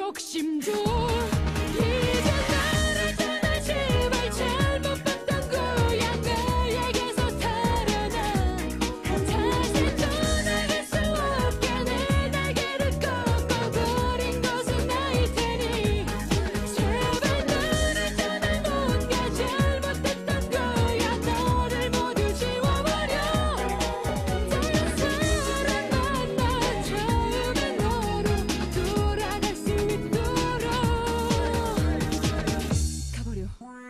욕심도 이제 나를 떠나 제발 잘못 봤던 거야. 나에게서 살아나 다시 떠나갈 수 없게 내 날개를 꺾어버린 것은 나일 테니 제발 나를 떠나 못 가. 잘못했던 거야. 너를 모두 지워버려. 다른 사람 만나 처음에 너로 돌아갈 수 있도록 가버려.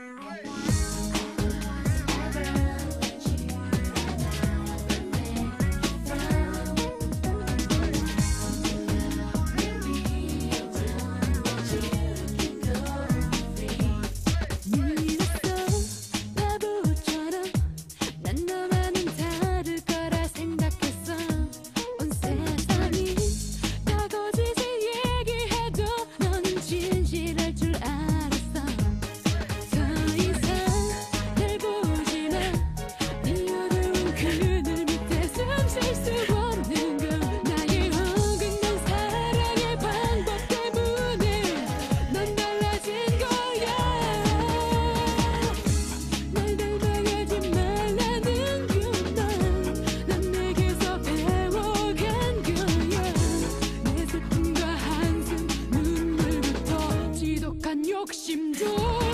미웠어 바보처럼 난 너만은 다를 거라 생각했어. 온 세상이 다 거짓을 얘기해도 너는 진실할 줄 알았어. 더 이상 날 보지 마. 네 어두운 그늘 밑에 숨 쉴 수 없는 건 나의 어긋난 사랑의 방법 때문에 넌 달라진 거야. 날 닮아가지 말라는 그만 난 내게서 배워간 거야. 내 슬픔과 한숨 눈물부터 지독한 욕심도